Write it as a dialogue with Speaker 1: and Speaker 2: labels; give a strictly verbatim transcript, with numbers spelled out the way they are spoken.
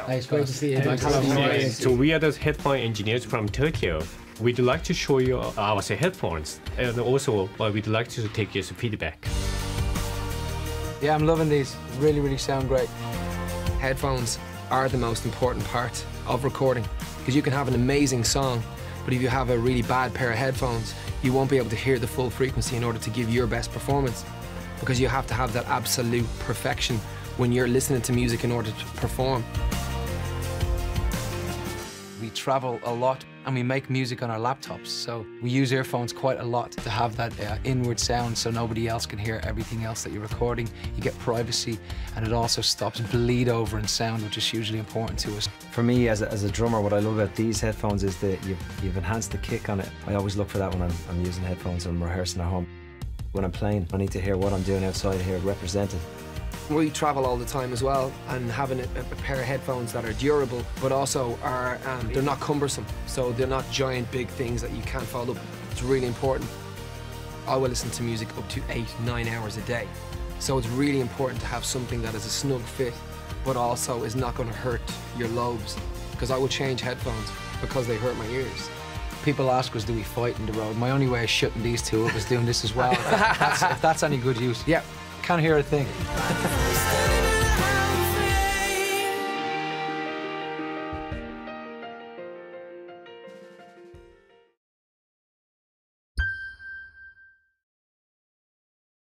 Speaker 1: Hi, it's great to see you.
Speaker 2: Yes. So we are the headphone engineers from Turkey. We'd like to show you our headphones, and also uh, we'd like to take your feedback.
Speaker 3: Yeah, I'm loving these. Really, really sound great.
Speaker 4: Headphones are the most important part of recording, because you can have an amazing song, but if you have a really bad pair of headphones, you won't be able to hear the full frequency in order to give your best performance, because you have to have that absolute perfection when you're listening to music in order to perform.
Speaker 3: We travel a lot and we make music on our laptops, so we use earphones quite a lot to have that uh, inward sound so nobody else can hear everything else that you're recording. You get privacy, and it also stops bleed over in sound, which is hugely important to us.
Speaker 5: For me, as a, as a drummer, what I love about these headphones is that you've, you've enhanced the kick on it. I always look for that when I'm, I'm using headphones or I'm rehearsing at home. When I'm playing, I need to hear what I'm doing outside here represented.
Speaker 4: We travel all the time as well, and having a, a pair of headphones that are durable, but also are um, they're not cumbersome, so they're not giant big things that you can't fold up. It's really important. I will listen to music up to eight, nine hours a day, so it's really important to have something that is a snug fit, but also is not going to hurt your lobes, because I will change headphones because they hurt my ears.
Speaker 3: People ask us, do we fight in the road? My only way of shutting these two up is doing this as well. if, that's, if that's any good use.
Speaker 4: Yeah.
Speaker 3: Can't hear a thing.